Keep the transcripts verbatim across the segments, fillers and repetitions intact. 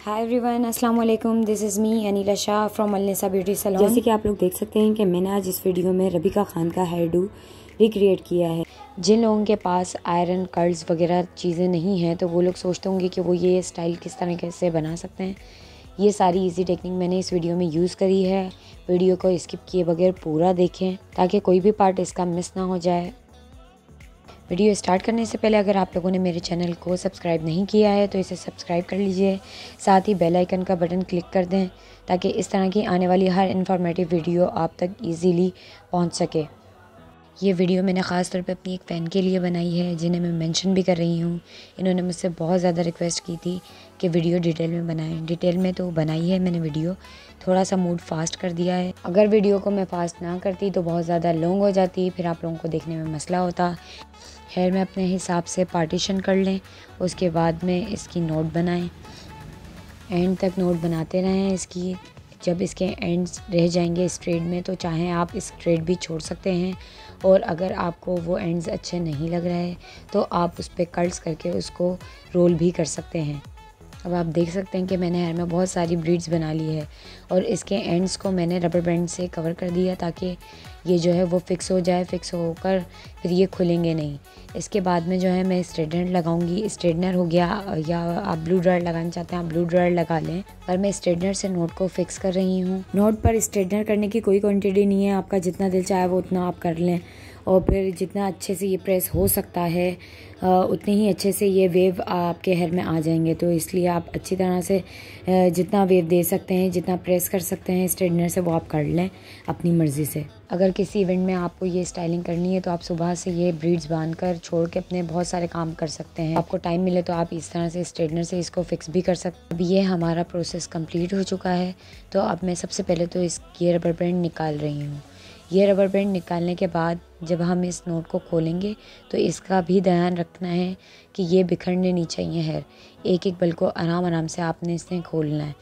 हाय everyone, अस्सलाम वालेकुम। This is me Anila Shah from Alnisa beauty salon. जैसे कि आप लोग देख सकते हैं कि मैंने आज इस वीडियो में रबीका खान का हेयर डू रिक्रिएट किया है। जिन लोगों के पास आयरन कर्ल्स वगैरह चीज़ें नहीं हैं तो वो लोग सोचते होंगे कि वो ये स्टाइल किस तरीके से बना सकते हैं। ये सारी इजी टेक्निक मैंने इस वीडियो में यूज़ करी है। वीडियो को स्किप किए बगैर पूरा देखें ताकि कोई भी पार्ट इसका मिस ना हो जाए। वीडियो स्टार्ट करने से पहले अगर आप लोगों ने मेरे चैनल को सब्सक्राइब नहीं किया है तो इसे सब्सक्राइब कर लीजिए, साथ ही बेल आइकन का बटन क्लिक कर दें ताकि इस तरह की आने वाली हर इन्फॉर्मेटिव वीडियो आप तक इजीली पहुंच सके। ये वीडियो मैंने ख़ास तौर पे अपनी एक फ़ैन के लिए बनाई है जिन्हें मैं मेंशन भी कर रही हूँ। इन्होंने मुझसे बहुत ज़्यादा रिक्वेस्ट की थी कि वीडियो डिटेल में बनाएं। डिटेल में तो बनाई है मैंने वीडियो, थोड़ा सा मूड फास्ट कर दिया है। अगर वीडियो को मैं फास्ट ना करती तो बहुत ज़्यादा लॉन्ग हो जाती, फिर आप लोगों को देखने में मसला होता। हेयर में अपने हिसाब से पार्टीशन कर लें, उसके बाद में इसकी नोट बनाएं, एंड तक नोट बनाते रहें इसकी। जब इसके एंड्स रह जाएंगे स्ट्रेट में तो चाहें आप स्ट्रेट भी छोड़ सकते हैं, और अगर आपको वो एंड्स अच्छे नहीं लग रहे तो आप उस पर कर्ल्स करके उसको रोल भी कर सकते हैं। अब आप देख सकते हैं कि मैंने हेयर में बहुत सारी ब्रीड्स बना ली है और इसके एंड्स को मैंने रबर बैंड से कवर कर दिया ताकि ये जो है वो फिक्स हो जाए। फिक्स होकर फिर ये खुलेंगे नहीं। इसके बाद में जो है मैं स्ट्रेटनर लगाऊंगी। स्ट्रेटनर हो गया, या आप ब्लू ड्रायर लगाना चाहते हैं आप ब्लू ड्रायर लगा लें, पर मैं स्ट्रेटनर से नोट को फिक्स कर रही हूँ। नोट पर स्ट्रेटनर करने की कोई क्वांटिटी नहीं है, आपका जितना दिल चाहे वो उतना आप कर लें, और फिर जितना अच्छे से ये प्रेस हो सकता है उतने ही अच्छे से ये वेव आपके हेयर में आ जाएंगे। तो इसलिए आप अच्छी तरह से जितना वेव दे सकते हैं, जितना प्रेस कर सकते हैं स्ट्रेटनर से, वो आप कर लें अपनी मर्ज़ी से। अगर किसी इवेंट में आपको ये स्टाइलिंग करनी है तो आप सुबह से ये ब्रीड्स बांध कर छोड़ के अपने बहुत सारे काम कर सकते हैं। आपको टाइम मिले तो आप इस तरह से स्ट्रेटनर से इसको फिक्स भी कर सकते हैं। अब ये हमारा प्रोसेस कंप्लीट हो चुका है, तो अब मैं सबसे पहले तो इस ये रबर बैंड निकाल रही हूँ। ये रबर बैंड निकालने के बाद जब हम इस नोट को खोलेंगे तो इसका भी ध्यान रखना है कि ये बिखरने नहीं चाहिए हेयर। एक एक बल को आराम आराम से आपने इसने खोलना है।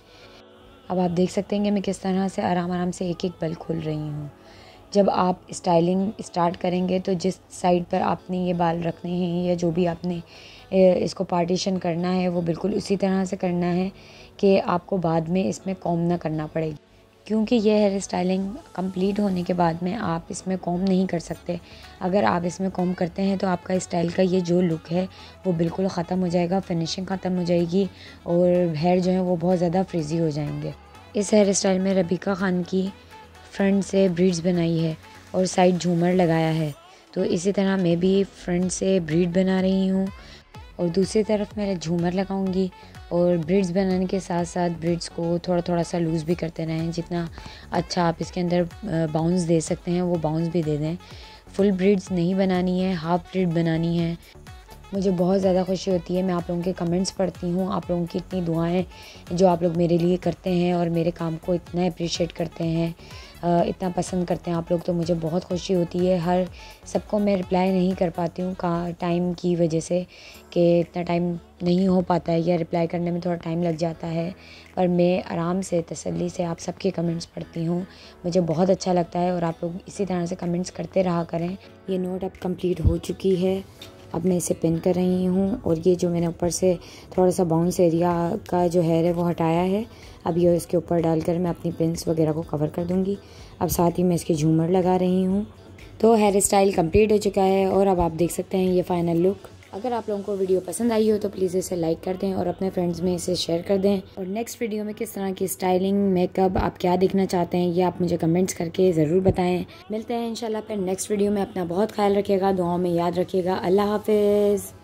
अब आप देख सकते हैं कि मैं किस तरह से आराम आराम से एक एक बल खोल रही हूँ। जब आप स्टाइलिंग स्टार्ट करेंगे तो जिस साइड पर आपने ये बाल रखने हैं या जो भी आपने इसको पार्टीशन करना है वो बिल्कुल उसी तरह से करना है कि आपको बाद में इसमें कॉम ना करना पड़ेगी, क्योंकि ये हेयर स्टाइलिंग कंप्लीट होने के बाद में आप इसमें कॉम नहीं कर सकते। अगर आप इसमें कॉम करते हैं तो आपका स्टाइल का ये जो लुक है वो बिल्कुल ख़त्म हो जाएगा, फिनिशिंग ख़त्म हो जाएगी और हेयर जो है वो बहुत ज़्यादा फ्रीजी हो जाएंगे। इस हेयर स्टाइल में रबीका खान की फ्रंट से ब्रीड्स बनाई है और साइड झूमर लगाया है, तो इसी तरह मैं भी फ्रंट से ब्रीड बना रही हूँ और दूसरी तरफ मैं झूमर लगाऊंगी। और ब्रीड्स बनाने के साथ साथ ब्रीड्स को थोड़ा थोड़ा सा लूज़ भी करते रहें। जितना अच्छा आप इसके अंदर बाउंस दे सकते हैं वो बाउंस भी दे दें। फुल ब्रीड्स नहीं बनानी है, हाफ ब्रीड बनानी है। मुझे बहुत ज़्यादा खुशी होती है, मैं आप लोगों के कमेंट्स पढ़ती हूँ, आप लोगों की इतनी दुआएं जो आप लोग मेरे लिए करते हैं और मेरे काम को इतना अप्रिशिएट करते हैं, इतना पसंद करते हैं आप लोग, तो मुझे बहुत खुशी होती है। हर सबको मैं रिप्लाई नहीं कर पाती हूँ का टाइम की वजह से, कि इतना टाइम नहीं हो पाता है या रिप्लाई करने में थोड़ा टाइम लग जाता है, पर मैं आराम से तसल्ली से आप सबके कमेंट्स पढ़ती हूँ। मुझे बहुत अच्छा लगता है और आप लोग इसी तरह से कमेंट्स करते रहा करें। ये नोट अब कंप्लीट हो चुकी है। अब मैं इसे पिन कर रही हूँ और ये जो मैंने ऊपर से थोड़ा सा बाउंस एरिया का जो हेयर है वो हटाया है, अब ये इसके ऊपर डालकर मैं अपनी पिन्स वगैरह को कवर कर दूँगी। अब साथ ही मैं इसके झूमर लगा रही हूँ। तो हेयर स्टाइल कंप्लीट हो चुका है और अब आप देख सकते हैं ये फाइनल लुक। अगर आप लोगों को वीडियो पसंद आई हो तो प्लीज़ इसे लाइक कर दें और अपने फ्रेंड्स में इसे शेयर कर दें। और नेक्स्ट वीडियो में किस तरह की स्टाइलिंग, मेकअप आप क्या देखना चाहते हैं ये आप मुझे कमेंट्स करके ज़रूर बताएं। मिलते हैं इंशाल्लाह फिर नेक्स्ट वीडियो में। अपना बहुत ख्याल रखिएगा, दुआओं में याद रखिएगा। अल्लाह हाफिज़।